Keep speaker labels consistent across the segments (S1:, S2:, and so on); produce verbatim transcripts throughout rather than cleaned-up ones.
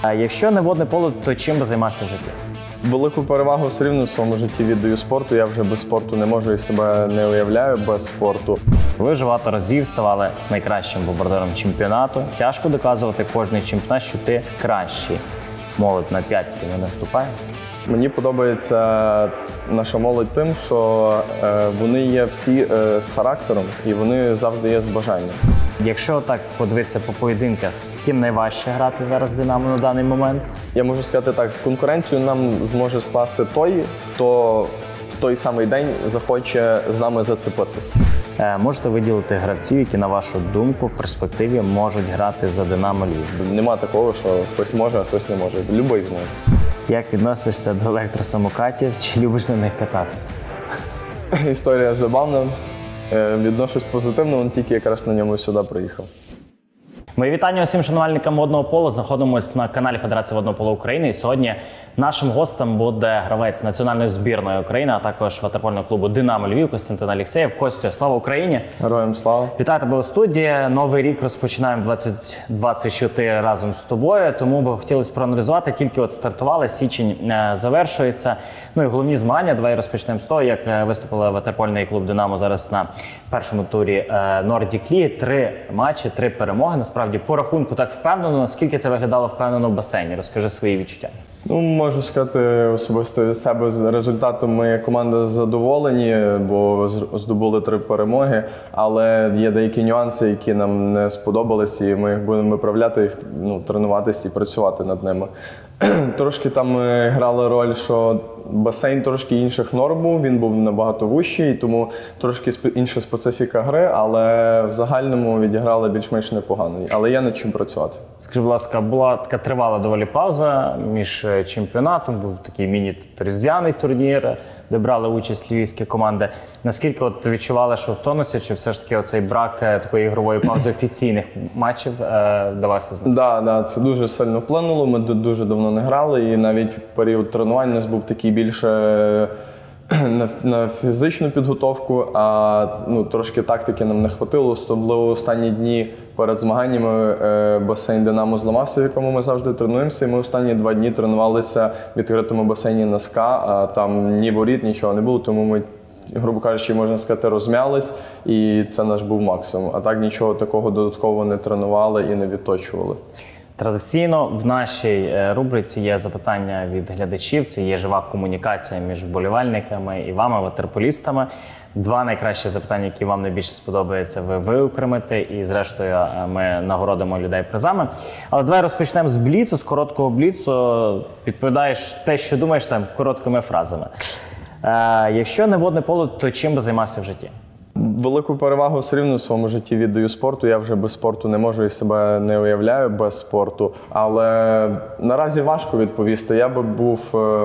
S1: Якщо не водне поло, то чим би займався в житті?
S2: Велику перевагу все рівно в своєму житті віддаю спорту. Я вже без спорту не можу і себе не уявляю без спорту.
S1: Ви вже багато разів ставали найкращим бомбардиром чемпіонату. Тяжко доказувати кожний чемпіонат, що ти кращий. Молодь на п'ять не наступає.
S2: Мені подобається наша молодь тим, що е, вони є всі е, з характером і вони завжди є з бажанням.
S1: Якщо так подивитися по поєдинках, з ким найважче грати зараз Динамо на даний момент?
S2: Я можу сказати так, конкуренцію нам зможе скласти той, хто в той самий день захоче з нами зацепитися.
S1: Е, можете виділити гравців, які, на вашу думку, в перспективі можуть грати за Динамо Львів?
S2: Нема такого, що хтось може, а хтось не може. Любий зможе.
S1: Як відносишся до електросамокатів? Чи любиш на них кататися?
S2: Історія забавна. Е, Відношусь позитивно, він тільки якраз на ньому сюди приїхав.
S1: Мої вітання усім шанувальникам водного поло. Знаходимося на каналі Федерації водного поло України. І сьогодні нашим гостем буде гравець національної збірної України, а також ватерпольного клубу «Динамо Львів» Костянтин Алєксєєв. Костя, слава Україні!
S2: Героям слава!
S1: Вітаю тебе у студії. Новий рік розпочинаємо двадцять двадцять чотири разом з тобою, тому би хотілося проаналізувати. Тільки от стартували, січень завершується. Ну і головні змагання. Давай розпочнемо з того, як виступили ватерпольний клуб «Динамо» зараз на першому турі Nordic League. Три матчі, три перемоги. Насправді, по рахунку так впевнено. Наскільки це виглядало впевнено в басейні? Розкажи свої відчуття.
S2: Ну, можу сказати особисто від себе з результатом ми команда задоволені, бо здобули три перемоги, але є деякі нюанси, які нам не сподобались, і ми їх будемо виправляти, їх, ну, тренуватися і працювати над ними. Трошки там грала роль, що басейн трошки інших норм був, він був набагато вущий, тому трошки інша специфіка гри, але в загальному відіграли більш-менш непогано. Але є над чим працювати.
S1: Скажи, будь ласка, була така тривала доволі пауза між чемпіонатом, був такий міні-різдвяний турнір, де брали участь львівські команди. Наскільки от відчували, що в тонусі, чи все ж таки оцей брак такої ігрової паузи офіційних матчів е, давався знати?
S2: Так, да, да, це дуже сильно вплинуло, ми дуже давно не грали, і навіть період тренувань у нас був такий більше на, на фізичну підготовку, а ну, трошки тактики нам не хватило, особливо останні дні перед змаганнями е, басейн «Динамо» зламався, в якому ми завжди тренуємося, і ми останні два дні тренувалися в відкритому басейні на СКА, а там ні воріт, нічого не було, тому ми, грубо кажучи, можна сказати, розм'ялись, і це наш був максимум. А так нічого такого додатково не тренували і не відточували.
S1: Традиційно в нашій рубриці є запитання від глядачів, це є жива комунікація між вболівальниками і вами, ватерполістами. Два найкращі запитання, які вам найбільше сподобаються, ви виокремите, і зрештою ми нагородимо людей призами. Але давай розпочнемо з бліцу, з короткого бліцу. Відповідаєш те, що думаєш, там, короткими фразами. Е, якщо не водне поло, то чим би займався в житті?
S2: Велику перевагу все рівно в своєму житті віддаю спорту. Я вже без спорту не можу і себе не уявляю без спорту. Але наразі важко відповісти. Я би був,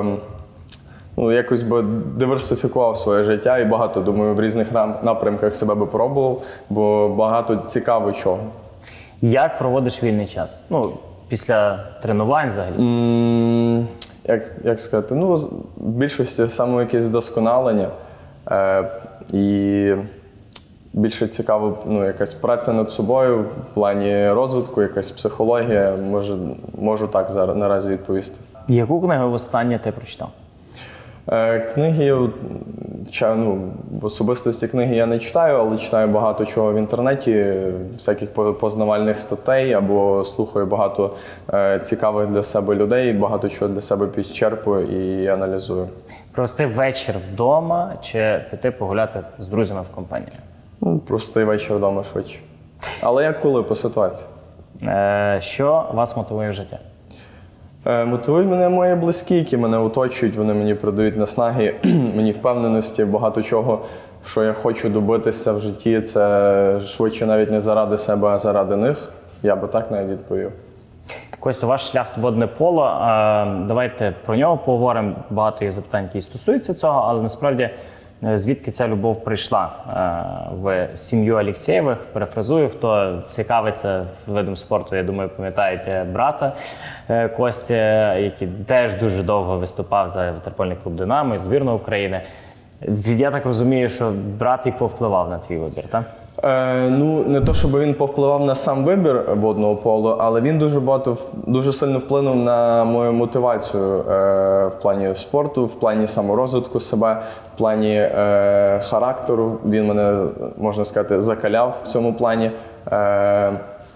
S2: ну, якось би диверсифікував своє життя і багато, думаю, в різних напрямках себе би пробував, бо багато цікаво чого.
S1: Як проводиш вільний час? Ну, після тренувань взагалі?
S2: Mm, як, як сказати? Ну, в більшості саме якесь вдосконалення. Е, і більше цікаво, ну, якась праця над собою в плані розвитку, якась психологія, можу, можу так зараз наразі відповісти.
S1: Яку книгу востаннє ти прочитав?
S2: Е, книги, ну, в особистості книги я не читаю, але читаю багато чого в інтернеті, всяких познавальних статей, або слухаю багато е, цікавих для себе людей, багато чого для себе підчерпую і аналізую.
S1: Провести вечір вдома чи піти погуляти з друзями в компанії?
S2: Ну, простий вечір вдома швидше. Але як коли, по ситуації.
S1: Е, що вас мотивує в житті?
S2: Е, мотивують мене мої близькі, які мене оточують, вони мені придають наснаги, мені впевненості, багато чого, що я хочу добитися в житті, це швидше навіть не заради себе, а заради них. Я би так навіть відповів.
S1: Костя, ваш шлях в водне поло, давайте про нього поговоримо. Багато є запитань, які стосуються цього, але насправді звідки ця любов прийшла в сім'ю Алєксєєвих? Перефразую, хто цікавиться видом спорту, я думаю, пам'ятаєте брата Кості, який теж дуже довго виступав за ватерпольний клуб «Динамо» і збірну України. Я так розумію, що брат і повпливав на твій вибір, так?
S2: Е, ну, не то, щоб він повпливав на сам вибір водного полу, але він дуже багато, дуже сильно вплинув на мою мотивацію е, в плані спорту, в плані саморозвитку себе, в плані е, характеру. Він мене, можна сказати, закаляв в цьому плані. Е,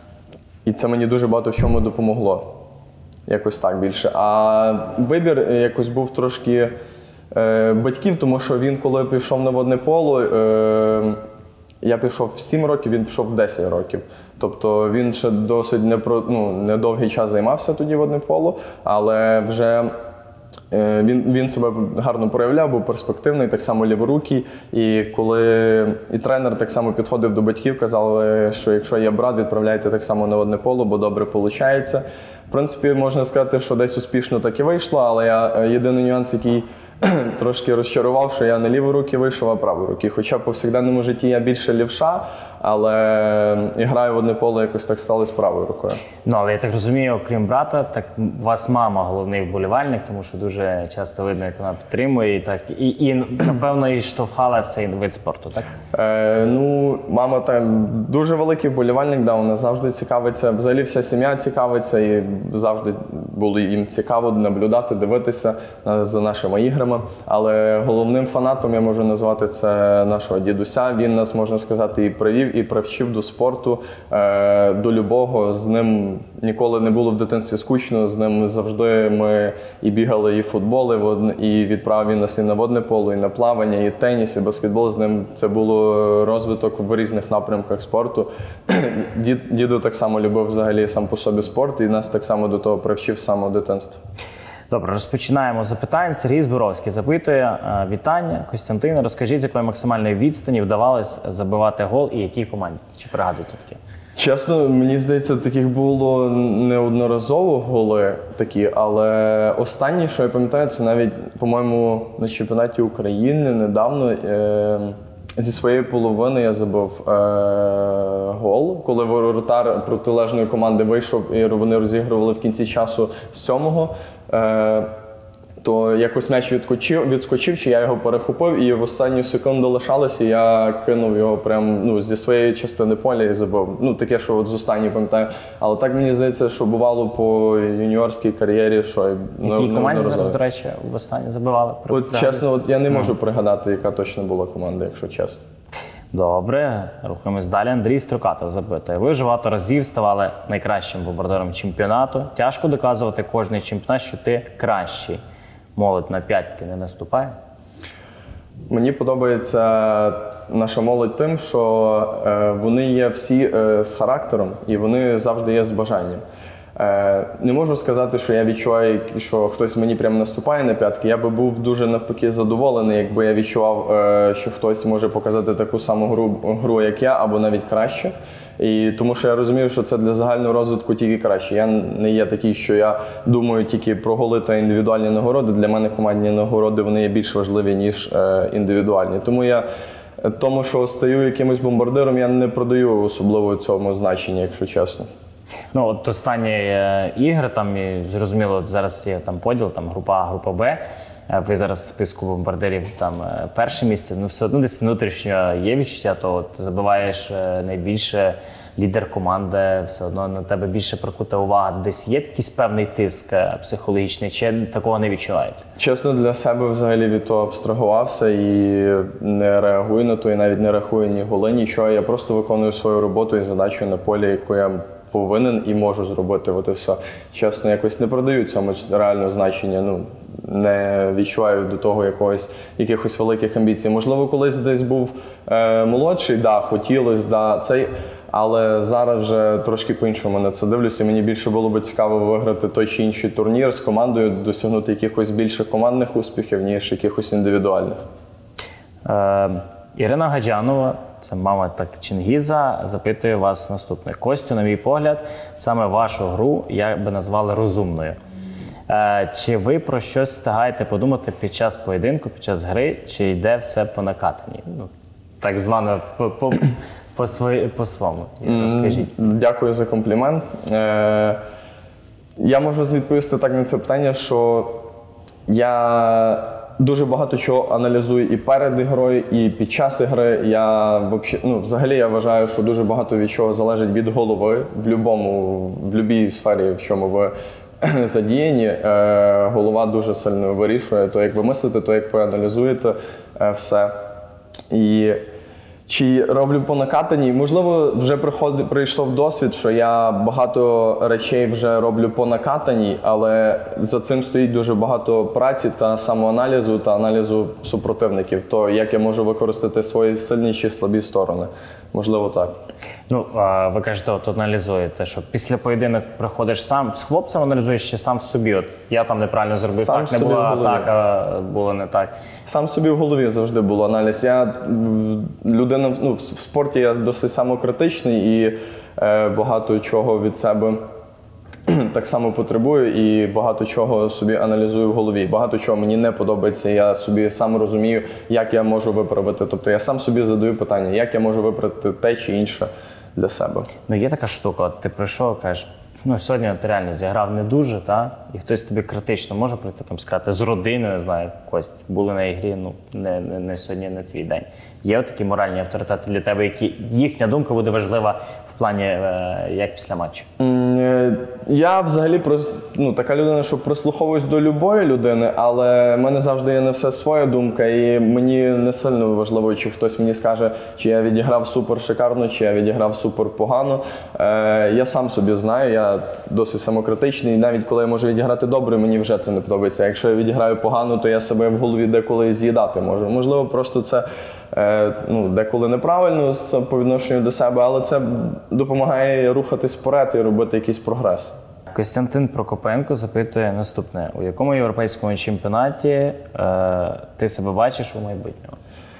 S2: і це мені дуже багато в чому допомогло. Якось так більше. А вибір якось був трошки е, батьків, тому що він, коли пішов на водне поло, е, я пішов в сім років, він пішов в десять років. Тобто він ще досить непро, ну, недовгий час займався тоді водним поло, але вже е, він, він себе гарно проявляв, був перспективний, так само ліворукий. І коли і тренер так само підходив до батьків, казали, що якщо є брат, відправляйте так само на водне поло, бо добре виходить. В принципі, можна сказати, що десь успішно так і вийшло, але я єдиний нюанс, який трошки розчарував, що я не ліворукий вийшов, а правий. Хоча в повсякденному житті я більше лівша, але і граю в одне поле якось так стало з правою рукою.
S1: Ну, але я так розумію, окрім брата, так у вас мама головний вболівальник, тому що дуже часто видно, як вона підтримує і так, і, і напевно, і штовхала в цей вид спорту, так?
S2: Е, ну, мама там дуже великий вболівальник, да, вона завжди цікавиться, взагалі вся сім'я цікавиться і завжди було їм цікаво наблюдати, дивитися за нашими іграми. Але головним фанатом я можу назвати це нашого дідуся. Він нас, можна сказати, і привів, і привчив до спорту, е, до любого. З ним ніколи не було в дитинстві скучно, з ним завжди ми і бігали, і в футбол, і відправив він нас і на водне поло, і на плавання, і теніс, і баскетбол. З ним це було розвиток в різних напрямках спорту. Дід, діду так само любив взагалі сам по собі спорт, і нас так само до того привчив з самого дитинства.
S1: Добре, розпочинаємо запитань. Сергій Зборовський запитує. Вітання, Костянтин, розкажіть, з якої максимальної відстані вдавалось забивати гол і якій команді? Чи пригадуєте таке?
S2: Чесно, мені здається, таких було неодноразово голи такі, але останнє, що я пам'ятаю, це навіть, по-моєму, на чемпіонаті України недавно е- зі своєї половини я забив е- гол, коли воротар протилежної команди вийшов і вони розігрували в кінці часу сьомого. Е- то якось м'яч відскочив, відскочив, чи я його перехопив, і в останню секунду лишалося, і я кинув його прям, ну, зі своєї частини поля і забив. Ну, таке, що от з останньої пам'ятаю. Але так мені здається, що бувало по юніорській кар'єрі, що...
S1: Якій команді зараз, до речі, в останній забивали?
S2: От чесно, от я не можу пригадати, яка точно була команда, якщо чесно.
S1: Добре, рухаємось далі. Андрій Строкатов запитує. Ви вже багато разів ставали найкращим бомбардиром чемпіонату. Тяжко доказувати кожний чемпіонат, що ти кращий. Молодь на п'ятки не наступає?
S2: Мені подобається наша молодь тим, що е, вони є всі е, з характером і вони завжди є з бажанням. Е, не можу сказати, що я відчуваю, що хтось мені прямо наступає на п'ятки. Я би був дуже навпаки задоволений, якби я відчував, е, що хтось може показати таку саму гру, гру, як я, або навіть краще. І тому що я розумію, що це для загального розвитку тільки краще. Я не є такий, що я думаю тільки про голи та індивідуальні нагороди. Для мене командні нагороди вони є більш важливі, ніж е, індивідуальні. Тому я тому, що стаю якимось бомбардиром, я не продаю особливо цьому значення, якщо чесно.
S1: Ну, от останні е, ігри, там, і, зрозуміло, зараз є там поділ, там група А, група Б. Ви зараз в списку бомбардирів там перше місце, ну все одно десь внутрішньо є відчуття, то от забиваєш найбільше, лідер команди, все одно на тебе більше прикута увага. Десь є якийсь певний тиск психологічний, чи такого не відчуваєте?
S2: Чесно, для себе взагалі від того абстрагувався і не реагую на то, і навіть не рахую ні голи, нічого. Я просто виконую свою роботу і задачу на полі, яку я повинен і можу зробити. От і все. Чесно, якось не продаю цьому реального значення. Ну, не відчуваю до того якогось, якихось великих амбіцій. Можливо, колись десь був е, молодший, да, хотілося, да, цей, але зараз вже трошки по-іншому на це дивлюся. Мені більше було б цікаво виграти той чи інший турнір з командою, досягнути якихось більших командних успіхів, ніж якихось індивідуальних.
S1: Е, Ірина Гаджанова, це мама так Чингіза, запитує вас наступне. Костю, на мій погляд, саме вашу гру я би назвали розумною. Е, чи ви про щось встигаєте подумати під час поєдинку, під час гри, чи йде все по накатанні? Ну, так звано по, по, по, свої, по своєму. Розкажіть.
S2: Дякую за комплімент. Е, я можу відповісти так на це питання, що я дуже багато чого аналізую і перед ігрою, і під час ігри. Я вообще, ну, взагалі я вважаю, що дуже багато від чого залежить від голови в любому, в будь-якій сфері, в чому ви задіяні. Е, голова дуже сильно вирішує то, як ви мислите, то, як ви аналізуєте е, все. І чи роблю по накатанні? Можливо, вже приходить, прийшов досвід, що я багато речей вже роблю по накатанні, але за цим стоїть дуже багато праці та самоаналізу та аналізу супротивників. То як я можу використати свої сильні чи слабі сторони. Можливо, так.
S1: Ну, а ви кажете, от аналізуєте, що після поєдинок приходиш сам з хлопцем аналізуєш чи сам собі? От я там неправильно зробив,
S2: Сам
S1: так не
S2: собі в
S1: була
S2: голові.
S1: атака, було не так.
S2: Сам собі в голові завжди було аналіз. Я м, людина, ну, в спорті я досить самокритичний і е, багато чого від себе так само потребую і багато чого собі аналізую в голові. Багато чого мені не подобається, я собі сам розумію, як я можу виправити. Тобто я сам собі задаю питання, як я можу виправити те чи інше для себе.
S1: Ну, є така штука, от ти прийшов, кажеш, ну, сьогодні ти реально зіграв не дуже, та? І хтось тобі критично може прийти, там, сказати, з родини, не знаю, Кость, були на ігрі, ну, не, не, не сьогодні, не твій день. Є от такі моральні авторитети для тебе, які їхня думка буде важлива в плані, е, як після матчу?
S2: М, е, Я взагалі прос- ну, така людина, що прислуховуюсь до любої людини, але в мене завжди є не все своя думка, і мені не сильно важливо, чи хтось мені скаже, чи я відіграв супер шикарно, чи я відіграв супер погано. Е, я сам собі знаю, я досить самокритичний, і навіть коли я можу відіграти добре, мені вже це не подобається. Якщо я відіграю погано, то я себе в голові деколи з'їдати можу. Можливо, просто це е, ну, деколи неправильно з- по відношенню до себе, але це допомагає рухатись вперед і робити якийсь прогрес.
S1: Костянтин Прокопенко запитує наступне. У якому європейському чемпіонаті е, ти себе бачиш у майбутньому?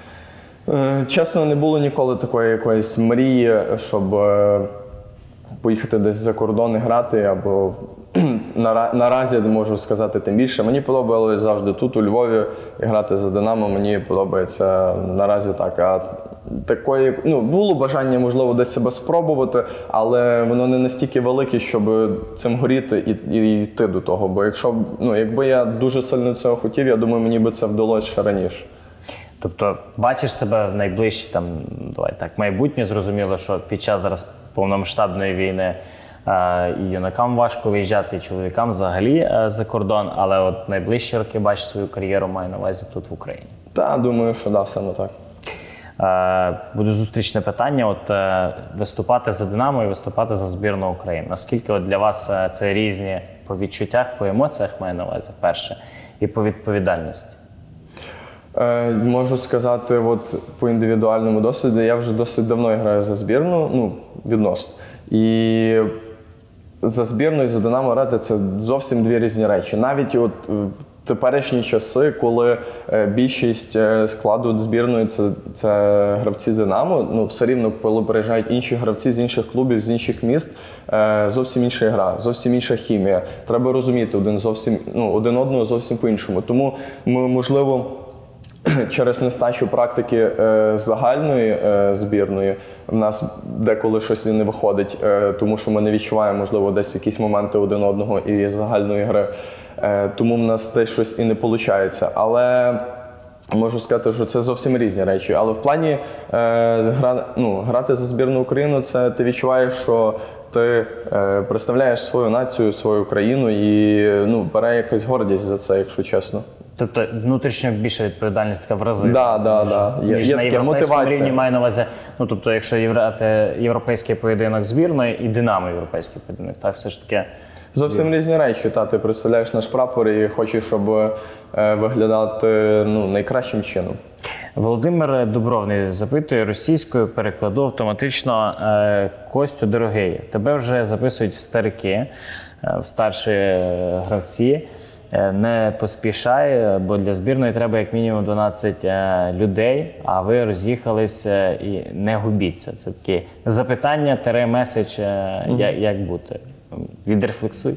S2: Е, Чесно, не було ніколи такої якоїсь мрії, щоб е, поїхати десь за кордон і грати, або нара- наразі можу сказати тим більше. Мені подобалось завжди тут, у Львові, і грати за Динамо. Мені подобається наразі так. А такої, ну, було бажання, можливо, десь себе спробувати, але воно не настільки велике, щоб цим горіти і, і йти до того. Бо якщо б, ну, якби я дуже сильно цього хотів, я думаю, мені би це вдалося ще раніше.
S1: Тобто бачиш себе в найближчі, там, давай так, майбутнє, зрозуміло, що під час зараз повномасштабної війни е, і юнакам важко виїжджати, і чоловікам взагалі е, за кордон, але от найближчі роки бачиш свою кар'єру, маю на увазі тут в Україні.
S2: Та, думаю, що да, саме так.
S1: Е, Буде зустрічне питання, от е, виступати за Динамо і виступати за збірну України. Наскільки от для вас е, це різні по відчуттях, по емоціях, маю на увазі, перше, і по відповідальності?
S2: Е, можу сказати, от по індивідуальному досвіду, я вже досить давно граю за збірну, ну, відносно. І за збірну і за Динамо грати – це зовсім дві різні речі. Навіть от в теперішні часи, коли е, більшість е, складу збірної це, це гравці Динамо, ну, все рівно, коли приїжджають інші гравці з інших клубів, з інших міст, е, зовсім інша гра, зовсім інша хімія. Треба розуміти один, зовсім, ну, один одного зовсім по-іншому. Тому ми, можливо, через нестачу практики е, загальної е, збірної в нас деколи щось і не виходить, е, тому що ми не відчуваємо, можливо, десь якісь моменти один одного і загальної гри. Е, тому в нас десь щось і не виходить. Але можу сказати, що це зовсім різні речі. Але в плані е, гра, ну, грати за збірну Україну, це ти відчуваєш, що ти е, представляєш свою націю, свою країну і, ну, бере якась гордість за це, якщо чесно.
S1: Тобто внутрішньо більша відповідальність така в рази.
S2: Да, да,
S1: ніж,
S2: да. Є-
S1: ніж
S2: є
S1: на
S2: таке,
S1: європейському
S2: мотивація.
S1: рівні маю на увазі. Ну, тобто, якщо єврати європейський поєдинок збірної і Динамо європейський поєдинок, так все ж таки.
S2: Зовсім різні речі. Та, ти представляєш наш прапор і хочеш, щоб е, виглядати, ну, найкращим чином.
S1: Володимир Дубровний запитує російською, перекладу автоматично. Е, Костю, дорогий, тебе вже записують в старики, е, в старші е, гравці. Е, Не поспішай, бо для збірної треба як мінімум дванадцять е, людей, а ви роз'їхалися і не губіться. Це таке запитання, тере меседж, е, як, як бути. Відрефлексуй.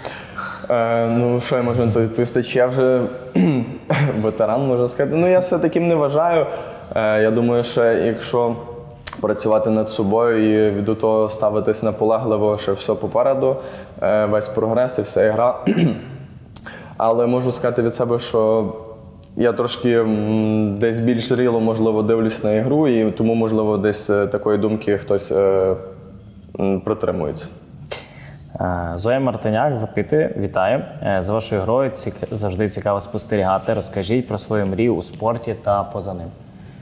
S2: Е, ну, що я можу на то відповісти? Чи я вже ветеран, можна сказати? Ну, я все таким не вважаю. Е, я думаю, що якщо працювати над собою і до того ставитись наполегливо, що все попереду, е, весь прогрес і вся ігра. Але можу сказати від себе, що я трошки м, десь більш зріло, можливо, дивлюсь на ігру, і тому, можливо, десь е, такої думки хтось е, м, притримується.
S1: Е, Зоя Мартиняк запитує, вітаю. Е, За вашою грою цік... завжди цікаво спостерігати. Розкажіть про свою мрію у спорті та поза ним.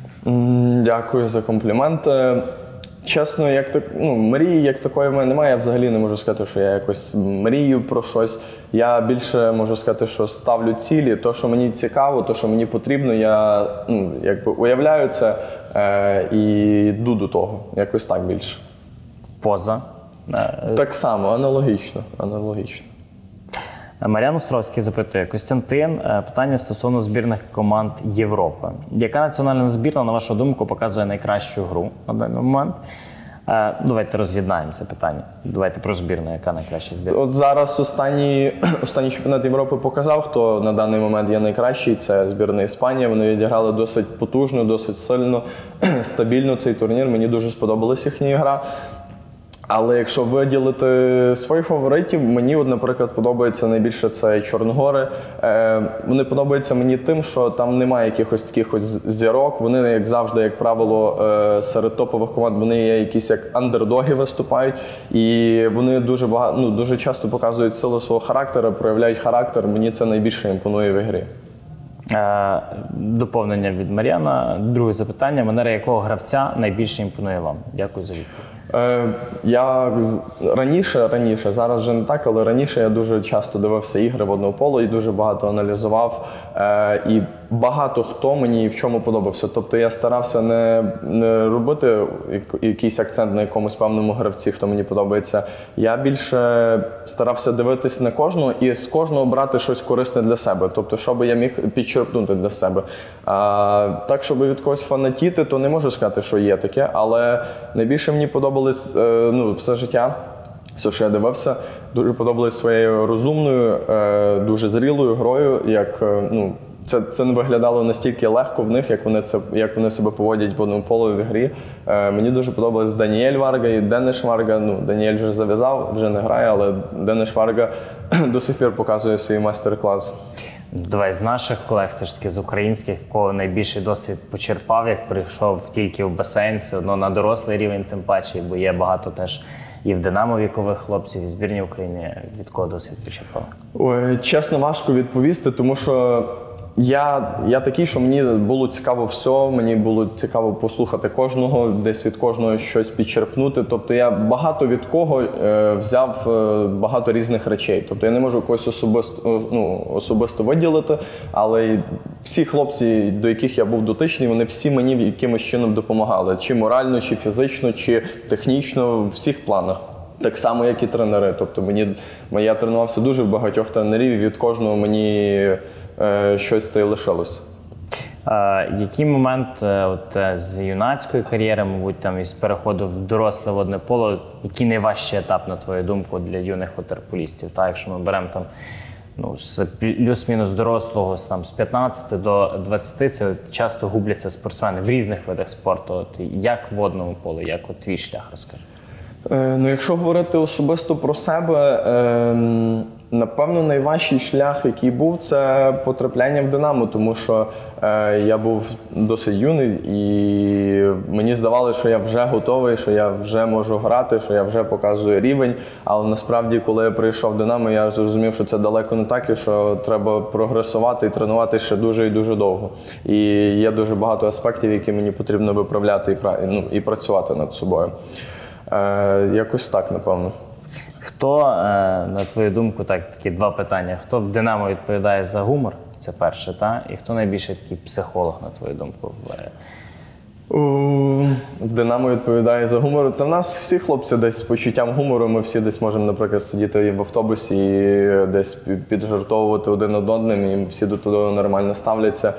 S2: М, Дякую за комплімент. Е, Чесно, як так, ну, мрії як такої в мене немає. Я взагалі не можу сказати, що я якось мрію про щось. Я більше можу сказати, що ставлю цілі, то, що мені цікаво, то, що мені потрібно, я ну, якби уявляю це е, і йду до того. Якось так більше.
S1: Поза. Е,
S2: Так само, аналогічно. аналогічно.
S1: Мар'ян Островський запитує, Костянтин, е, питання стосовно збірних команд Європи. Яка національна збірна, на вашу думку, показує найкращу гру на даний момент? Е, Давайте роз'єднаємо це питання. Давайте про збірну, яка найкраща збірна.
S2: От зараз останній, останній чемпіонат Європи показав, хто на даний момент є найкращий. Це збірна Іспанія. Вони відіграли досить потужно, досить сильно, стабільно цей турнір. Мені дуже сподобалась їхня гра. Але якщо виділити своїх фаворитів, мені, от, наприклад, подобається найбільше це Чорногори. Е, вони подобаються мені тим, що там немає якихось таких ось зірок. Вони, як завжди, як правило, е, серед топових команд вони є якісь як андердоги виступають. І вони дуже багато, ну, дуже часто показують силу свого характеру, проявляють характер. Мені це найбільше імпонує в ігрі.
S1: Е, Доповнення від Мар'яна. Друге запитання. Манера якого гравця найбільше імпонує вам? Дякую за відповідь.
S2: Е, Я з- раніше, раніше, зараз вже не так, але раніше я дуже часто дивився ігри в одне поле і дуже багато аналізував. Е, І багато хто мені в чому подобався. Тобто я старався не, не робити як- якийсь акцент на якомусь певному гравці, хто мені подобається. Я більше старався дивитись на кожного і з кожного брати щось корисне для себе. Тобто, що би я міг підчерпнути для себе. А, так, щоб від когось фанатіти, то не можу сказати, що є таке, але найбільше мені подобалось е, ну, все життя. Все, що я дивився, дуже подобалось своєю розумною, е, дуже зрілою грою. Як, е, ну, це, це не виглядало настільки легко в них, як вони, це, як вони себе поводять в одному полі в грі. Е, мені дуже подобалось Даніель Варга і Дениш Варга. Ну, Даніель вже зав'язав, вже не грає, але Дениш Варга до сих пір показує свій майстер-клас.
S1: Давай з наших колег, все ж таки з українських, кого найбільший досвід почерпав, як прийшов тільки в басейн, все одно на дорослий рівень, тим паче, бо є багато теж і в Динамо вікових хлопців, і в збірні України. Від кого досвід почерпав?
S2: Ой, чесно, важко відповісти, тому що я, я такий, що мені було цікаво все, мені було цікаво послухати кожного, десь від кожного щось підчерпнути. Тобто я багато від кого е, взяв е, багато різних речей. Тобто я не можу когось особисто, ну, особисто виділити, але всі хлопці, до яких я був дотичний, вони всі мені якимось чином допомагали. Чи морально, чи фізично, чи технічно, в всіх планах. Так само, як і тренери. Тобто мені, я тренувався дуже в багатьох тренерів, і від кожного мені е, щось та й лишилось.
S1: Е, який момент е, от, е, з юнацької кар'єри, мабуть, там із переходу в доросле водне поле, який найважчий етап, на твою думку, для юних ватерполістів? Та, якщо ми беремо там, ну, з плюс-мінус дорослого з, там, з п'ятнадцяти до двадцяти, це часто губляться спортсмени в різних видах спорту. От, як в водному полі, як от твій шлях, розкажи?
S2: Е, ну, якщо говорити особисто про себе, е, напевно, найважчий шлях, який був, це потрапляння в Динамо, тому що е, я був досить юний і мені здавалося, що я вже готовий, що я вже можу грати, що я вже показую рівень, але насправді, коли я прийшов в Динамо, я зрозумів, що це далеко не так і що треба прогресувати і тренувати ще дуже і дуже довго. І є дуже багато аспектів, які мені потрібно виправляти і, пра- ну, і працювати над собою. Е, якось так, напевно.
S1: Хто, е, на твою думку, так, такі два питання. Хто в Динамо відповідає за гумор? Це перше, та? І хто найбільше такий психолог, на твою думку? в-
S2: У, В Динамо відповідає за гумор. Та в нас всі хлопці десь з почуттям гумору. Ми всі десь можемо, наприклад, сидіти в автобусі і десь пі- піджартовувати один над одним, і всі до того нормально ставляться.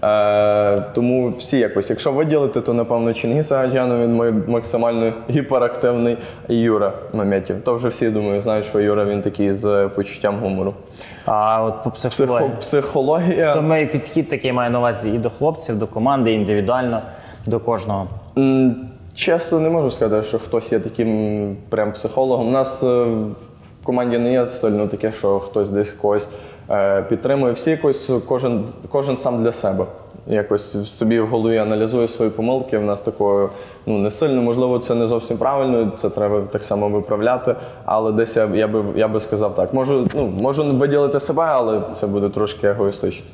S2: Е, тому всі якось, якщо виділити, то, напевно, Чингіс Агаджанов, він мой максимально гіперактивний, і Юра Мамєтєв. То вже всі, думаю, знають, що Юра, він такий з почуттям гумору.
S1: А от по психології?
S2: Психо, психологія...
S1: То мій підхід такий має на увазі і до хлопців, до команди, і індивідуально, до кожного.
S2: М, Чесно, не можу сказати, що хтось є таким прям психологом. У нас е, в команді не є сильно таке, що хтось десь когось е, підтримує. Всі якось, кожен, кожен сам для себе. Якось собі в голові аналізує свої помилки. В нас такого ну, не сильно, можливо, це не зовсім правильно, це треба так само виправляти. Але десь я, я, би, я би сказав так. Можу, ну, можу виділити себе, але це буде трошки егоїстично.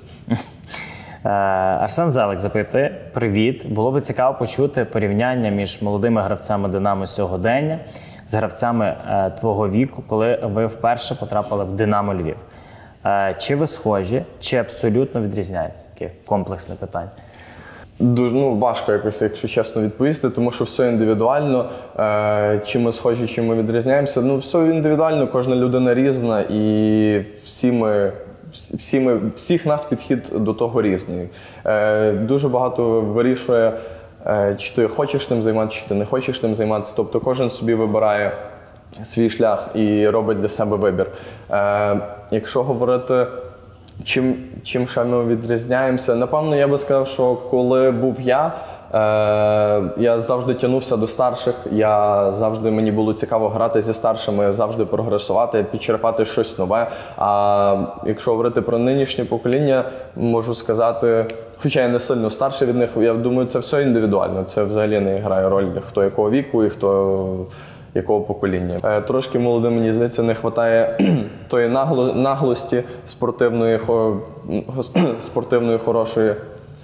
S1: Арсен Зелик запитує: привіт! Було би цікаво почути порівняння між молодими гравцями «Динамо» сьогодення з гравцями е, твого віку, коли ви вперше потрапили в «Динамо» Львів. Е, чи ви схожі, чи абсолютно відрізняєтесь? Таке комплексне питання.
S2: Дуже ну, важко якось, якщо чесно, відповісти, тому що все індивідуально. Е, чи ми схожі, чи ми відрізняємося. Ну, все індивідуально, кожна людина різна, і всі ми, всі ми, всіх нас підхід до того різний. Е, дуже багато вирішує, е, чи ти хочеш тим займатися, чи ти не хочеш тим займатися. Тобто кожен собі вибирає свій шлях і робить для себе вибір. Е, якщо говорити, чим, чим ще ми відрізняємося, напевно, я би сказав, що коли був я, е, я завжди тягнувся до старших, я завжди, мені було цікаво грати зі старшими, завжди прогресувати, підчерпати щось нове. А якщо говорити про нинішнє покоління, можу сказати, хоча я не сильно старший від них, я думаю, це все індивідуально, це взагалі не грає роль, хто якого віку і хто якого покоління. Е, трошки молодим, мені здається, не вистачає тої нагло, наглості спортивної, хо, спортивної хорошої.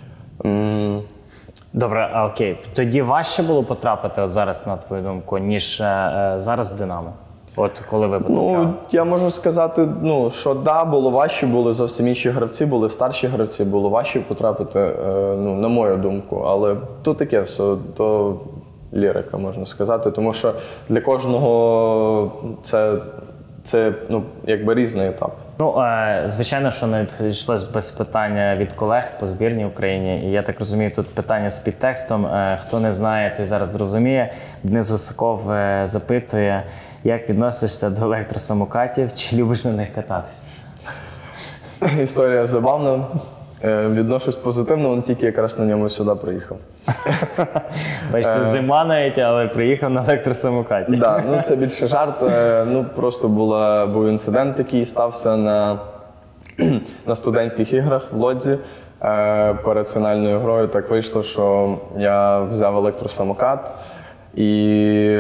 S2: М.
S1: Добре, а окей. Тоді важче було потрапити от зараз, на твою думку, ніж е, зараз в «Динамо»? От коли ви потрапляли?
S2: Ну, я можу сказати, ну, що да, було важче, були зовсім інші гравці, були старші гравці, було важче потрапити, е, ну, на мою думку. Але то таке все, то лірика, можна сказати, тому що для кожного це, це ну, якби різний етап.
S1: Ну, е, звичайно, що не йшлось без питання від колег по збірній Україні. І я так розумію, тут питання з підтекстом. Е, хто не знає, той зараз зрозуміє. Денис Гусаков е, запитує, як відносишся до електросамокатів, чи любиш на них кататися?
S2: Історія забавна. Е, відношусь позитивно, він тільки якраз на ньому сюди приїхав.
S1: Бачите, зима навіть, але приїхав на електросамокаті.
S2: Так, да, ну це більше жарт. Е, ну просто була, був інцидент такий, стався на, на студентських іграх в Лодзі. Е, перед фінальною грою так вийшло, що я взяв електросамокат і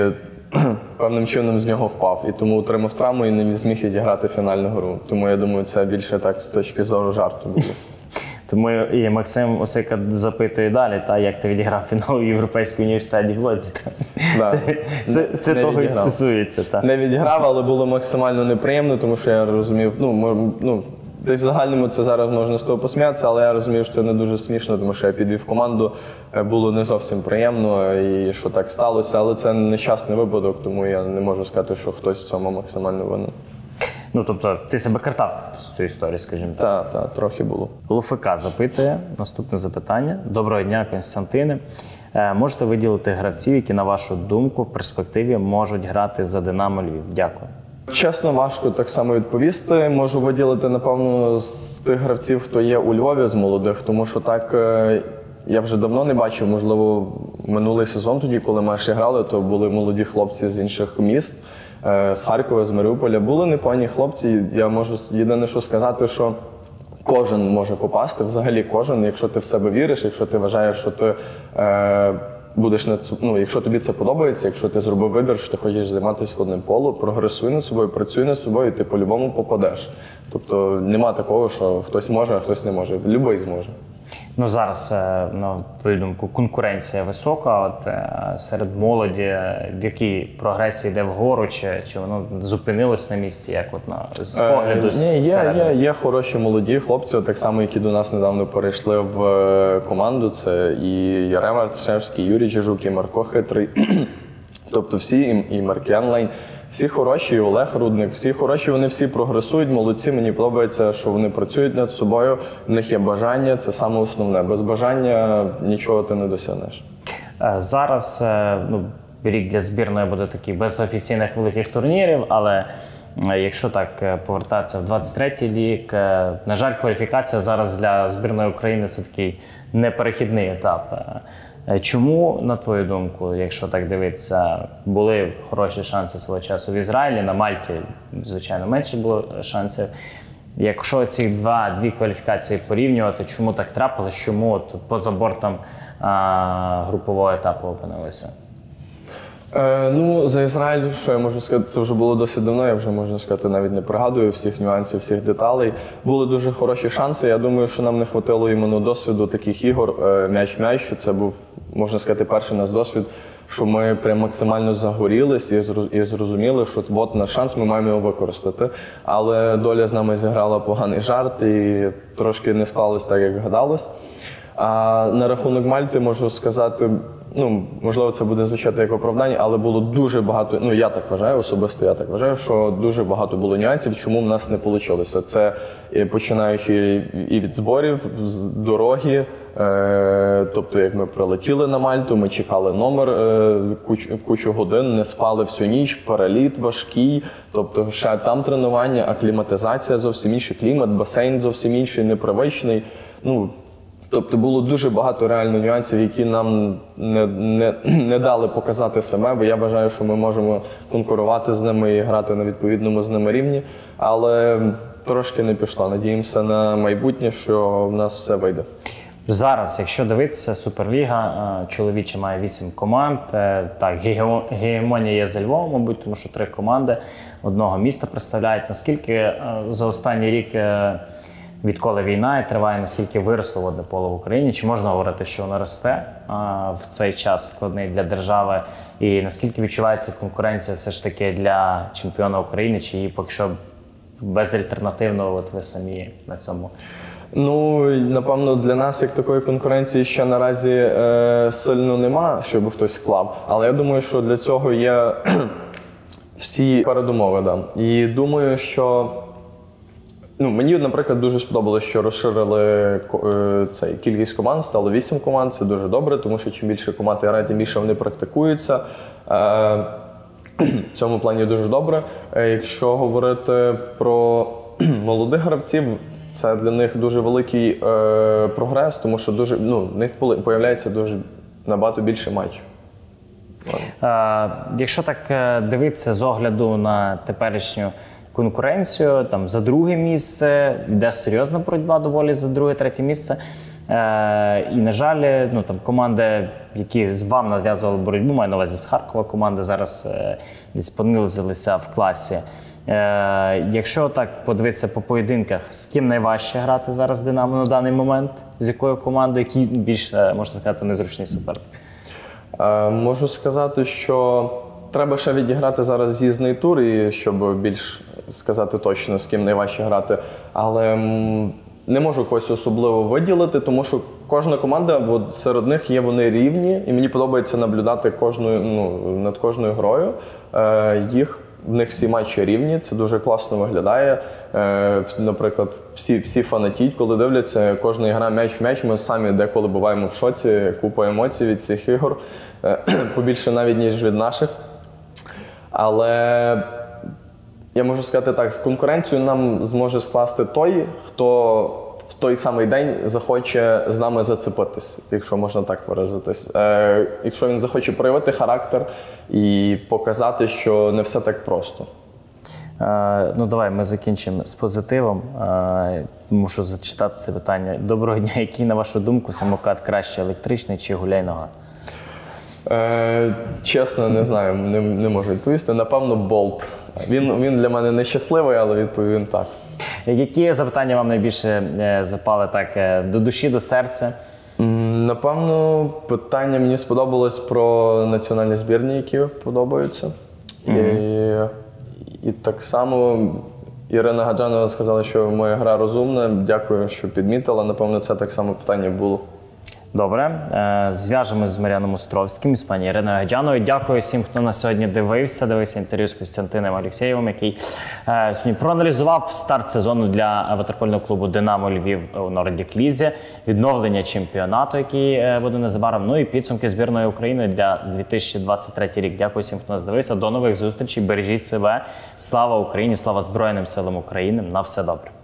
S2: певним чином з нього впав. І тому отримав травму і не зміг відіграти фінальну гру. Тому я думаю, це більше так з точки зору жарту було.
S1: Тому і Максим Осика запитує далі, та, як ти відіграв фінал у Європейській університеті в Лодзі.
S2: Да.
S1: Це, це, це
S2: не
S1: того
S2: відіграв.
S1: І стосується. Та.
S2: Не відіграв, але було максимально неприємно, тому що я розумів, ну, мо- ну десь в загальному це зараз можна з того посміятися, але я розумів, що це не дуже смішно, тому що я підвів команду, було не зовсім приємно і що так сталося, але це нещасний випадок, тому я не можу сказати, що хтось в цьому максимально винен.
S1: Ну, тобто, ти себе картав з цією історією, скажімо так.
S2: Так, так, трохи було.
S1: ЛФК запитує, наступне запитання. Доброго дня, Константине. Е, можете виділити гравців, які, на вашу думку, в перспективі можуть грати за «Динамо» Львів? Дякую.
S2: Чесно, важко так само відповісти. Можу виділити, напевно, з тих гравців, хто є у Львові з молодих, тому що так е, я вже давно не бачив, можливо, минулий сезон тоді, коли ми ще грали, то були молоді хлопці з інших міст, е, з Харкова, з Маріуполя. Були непогані хлопці. Я можу єдине, що сказати, що кожен може попасти, взагалі кожен, якщо ти в себе віриш, якщо ти вважаєш, що ти е, будеш над, ну, якщо тобі це подобається, якщо ти зробив вибір, що ти хочеш займатися водним полом, прогресуй над собою, працюй над собою, і ти по-любому попадеш. Тобто нема такого, що хтось може, а хтось не може. Любий зможе.
S1: Ну, зараз, на твою думку, конкуренція висока. От, серед молоді, в якій прогресія йде вгору, чи, чи воно зупинилось на місці, як от на з погляду
S2: Е, ні, є,
S1: зсередини?
S2: є, є хороші молоді хлопці, так само, які до нас недавно перейшли в е, команду. Це і Ярема Арцишевський, і Юрій Чижук, і Марко Хитрий. Тобто всі, і, і Маркіан Лейн. Всі хороші, і Олег Рудник, всі хороші, вони всі прогресують, молодці. Мені подобається, що вони працюють над собою, в них є бажання, це саме основне. Без бажання нічого ти не досягнеш.
S1: Зараз ну, рік для збірної буде такий без офіційних великих турнірів, але якщо так повертатися в двадцять третій рік, на жаль, кваліфікація зараз для збірної України – це такий неперехідний етап. Е, Чому, на твою думку, якщо так дивитися, були хороші шанси свого часу в Ізраїлі, на Мальті, звичайно, менше було шансів. Якщо ці два, дві кваліфікації порівнювати, чому так трапилось, чому от поза бортом а, групового етапу опинилися?
S2: Е, ну, за Ізраїль, що я можу сказати, це вже було досить давно, я вже, можна сказати, навіть не пригадую всіх нюансів, всіх деталей. Були дуже хороші шанси, я думаю, що нам не хватило іменно досвіду таких ігор, е, м'яч-м'яч, що це був, можна сказати, перший наш досвід, що ми прям максимально загорілись і, зроз, і зрозуміли, що от наш шанс, ми маємо його використати. Але доля з нами зіграла поганий жарт і трошки не склалось так, як гадалось. А на рахунок Мальти можу сказати, ну, можливо, це буде звучати як оправдання, але було дуже багато, ну, я так вважаю, особисто я так вважаю, що дуже багато було нюансів, чому в нас не вийшло. Це починаючи і від зборів, з дороги, е, тобто, як ми прилетіли на Мальту, ми чекали номер е, кучу, кучу годин, не спали всю ніч, переліт важкий, тобто ще там тренування, акліматизація зовсім інший, клімат, басейн зовсім інший, непривичний. Ну, тобто було дуже багато реально нюансів, які нам не, не, не дали показати себе, бо я вважаю, що ми можемо конкурувати з ними і грати на відповідному з ними рівні, але трошки не пішло. Надіємося на майбутнє, що в нас все вийде.
S1: Зараз, якщо дивитися, Суперліга чоловіча має вісім команд. Так, гегемонія є за Львовом, мабуть, тому що три команди одного міста представляють. Наскільки за останній рік, відколи війна триває, наскільки виросло водне поло в Україні? Чи можна говорити, що воно росте а, в цей час складний для держави? І наскільки відчувається конкуренція все ж таки для чемпіона України? Чи її поки що безальтернативно, от ви самі на цьому?
S2: Ну, напевно, для нас як такої конкуренції ще наразі е, сильно нема, щоб хтось склав. Але я думаю, що для цього є всі передумови. Да. І думаю, що ну, мені, наприклад, дуже сподобалося, що розширили е, цей, кількість команд, стало вісім команд, це дуже добре, тому що чим більше команд грає, тим більше вони практикуються. Е, в цьому плані дуже добре. Е, якщо говорити про молодих гравців, це для них дуже великий е, прогрес, тому що дуже, ну, в них появляється дуже набагато більше матчів.
S1: Е, якщо так дивитися з огляду на теперішню конкуренцію, там за друге місце, йде серйозна боротьба доволі за друге-третє місце. Е, і, на жаль, ну, там, команди, які з вам нав'язували боротьбу, маю на увазі з Харкова, команди зараз е, десь понизилися в класі. Е, якщо так подивитися по поєдинках, з ким найважче грати зараз Динамо на даний момент? З якою командою, який більш, можна сказати, незручний суперник?
S2: Е, можу сказати, що треба ще відіграти зараз з'їзний тур, і щоб більш сказати точно, з ким найважче грати. Але м, не можу когось особливо виділити, тому що кожна команда, от, серед них є вони рівні, і мені подобається наблюдати кожною, ну, над кожною грою е, їх. В них всі матчі рівні, це дуже класно виглядає. Е, наприклад, всі, всі фанатіть, коли дивляться, кожна гра м'яч в м'яч, ми самі деколи буваємо в шоці, купа емоцій від цих ігор, е, побільше навіть, ніж від наших. Але я можу сказати так, конкуренцію нам зможе скласти той, хто в той самий день захоче з нами зацепитись, якщо можна так виразитись. Е, якщо він захоче проявити характер і показати, що не все так просто.
S1: Е, ну, давай ми закінчимо з позитивом. Е, мушу зачитати це питання. Доброго дня. Який, на вашу думку, самокат краще, електричний чи гуляй-нога?
S2: Е, чесно, не знаю, не, не можу відповісти. Напевно, болт. Він, він для мене нещасливий, але відповім так.
S1: Які запитання вам найбільше запали так до душі, до серця?
S2: Напевно, питання мені сподобалось про національні збірні, які подобаються. Mm-hmm. І, і так само Ірина Гаджанова сказала, що моя гра розумна. Дякую, що підмітила. Напевно, це так само питання було.
S1: Добре. Зв'яжемось з Мар'яном Островським, з пані Іриною Гаджановою. Дякую всім, хто нас сьогодні дивився. Дивився інтерв'ю з Костянтином Олексєєвим, який сьогодні проаналізував старт сезону для ватерпольного клубу «Динамо Львів» у Nordic Лізі, відновлення чемпіонату, який буде незабаром, ну і підсумки збірної України для дві тисячі двадцять третій рік. Дякую всім, хто нас дивився. До нових зустрічей. Бережіть себе. Слава Україні, слава Збройним силам України. На все добре.